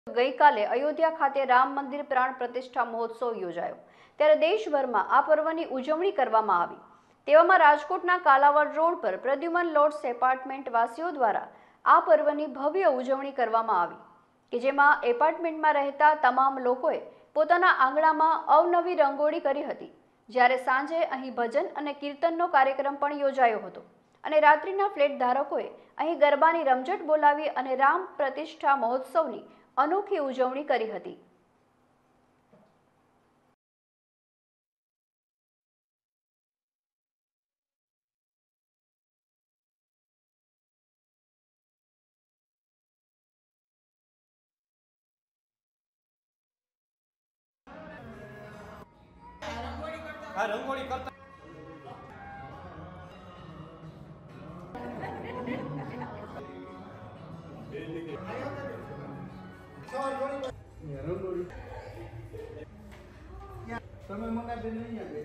ગઈકાલે અયોધ્યા ખાતે રામ મંદિર પ્રાણ પ્રતિષ્ઠા મહોત્સવ યોજાયો ત્યારે દેશભરમાં આ પર્વની ઉજવણી કરવામાં આવી। તેવામાં રાજકોટના કાલાવડ રોડ પર પ્રદ્યુમન લોડ્સ એપાર્ટમેન્ટ વાસીઓ દ્વારા આ પર્વની ભવ્ય ઉજવણી કરવામાં આવી કે જેમાં એપાર્ટમેન્ટમાં રહેતા તમામ લોકોએ પોતાના આંગણામાં અવનવી રંગોળી કરી હતી। જ્યારે સાંજે અહીં ભજન અને કીર્તનનો કાર્યક્રમ પણ યોજાયો હતો અને રાત્રિના ફ્લેટ ધારકોએ અહીં ગરબાની રમઝટ બોલાવી અને રામ પ્રતિષ્ઠા મહોત્સવની अनोखी उजवणी करी हती। रंगोली करता તમે મંગા બેન નહીં આવે।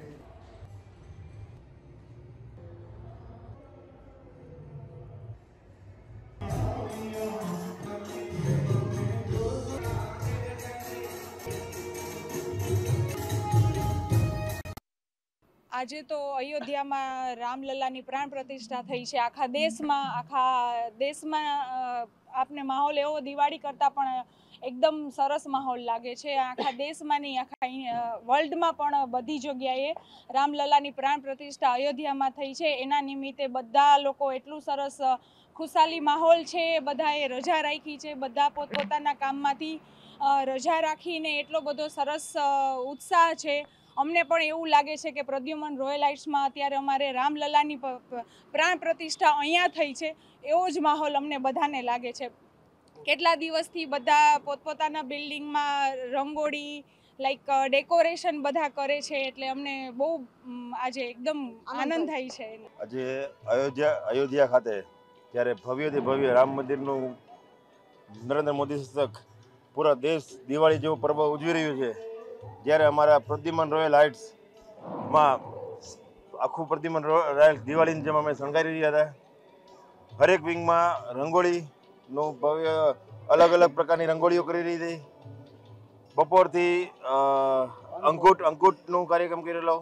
આજે તો અયોધ્યામાં રામલલ્લાની પ્રાણ પ્રતિષ્ઠા થઈ છે। આખા દેશમાં આપને માહોલ એવો દિવાળી કરતાં પણ એકદમ સરસ માહોલ લાગે છે। આખા દેશમાં નહીં, આખા વર્લ્ડમાં પણ બધી જગ્યાએ રામલલ્લાની પ્રાણ પ્રતિષ્ઠા અયોધ્યામાં થઈ છે। એના નિમિત્તે બધા લોકો એટલું સરસ ખુશાલી માહોલ છે। બધાએ રજા રાખી છે, બધા પોતપોતાના કામમાંથી રજા રાખીને એટલો બધો સરસ ઉત્સાહ છે। અમને પણ એવું લાગે છે કે પ્રદ્યુમન રોયલ હાઇટ્સમાં અત્યારે અમારે રામલલ્લાની પ્રાણ પ્રતિષ્ઠા અહીંયા થઈ છે, એવો જ માહોલ અમને બધાને લાગે છે। કેટલા દિવસથી બધા પોતપોતાના બિલ્ડિંગમાં રંગોળી ડેકોરેશન બધા કરે છે, એટલે અમને બહુ આજે એકદમ આનંદ થાય છે। આજે અયોધ્યા ખાતે જ્યારે ભવ્યથી ભવ્ય રામ મંદિરનું નરેન્દ્ર મોદી શાસક પૂરા દેશ દિવાળી જેવો પર્વ ઉજવી રહ્યું છે, જ્યારે અમારા પ્રદ્યુમન રોયલ હાઇટ્સમાં આખું પ્રદ્યુમન રોયલ દિવાળીની જેમ અમે શણગારી રહ્યા હતા। હરેક વિંગમાં રંગોળીનું ભવ્ય અલગ અલગ પ્રકારની રંગોળીઓ કરી રહી હતી। બપોરથી અંકુટનું કાર્યક્રમ કરેલો,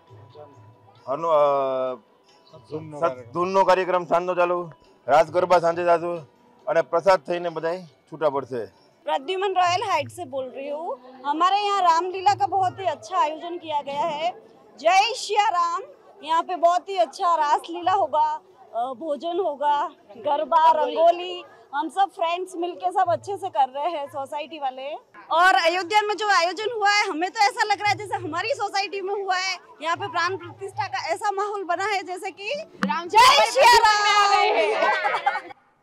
ધૂનનો કાર્યક્રમ સાંજનો ચાલુ, રાસ ગરબા સાંજે ચાલુ અને પ્રસાદ થઈને બધા છૂટા પડશે। प्रद्युमन रॉयल हाइट से बोल रही हूँ। हमारे यहाँ रामलीला का बहुत ही अच्छा आयोजन किया गया है। जय श्री राम। यहाँ पे बहुत ही अच्छा रासलीला होगा, भोजन होगा, गरबा, रंगोली, हम सब फ्रेंड्स मिलके सब अच्छे से कर रहे हैं सोसाइटी वाले। और अयोध्या में जो आयोजन हुआ है, हमें तो ऐसा लग रहा है जैसे हमारी सोसाइटी में हुआ है। यहाँ पे प्राण प्रतिष्ठा का ऐसा माहौल बना है जैसे कि जय श्री राम।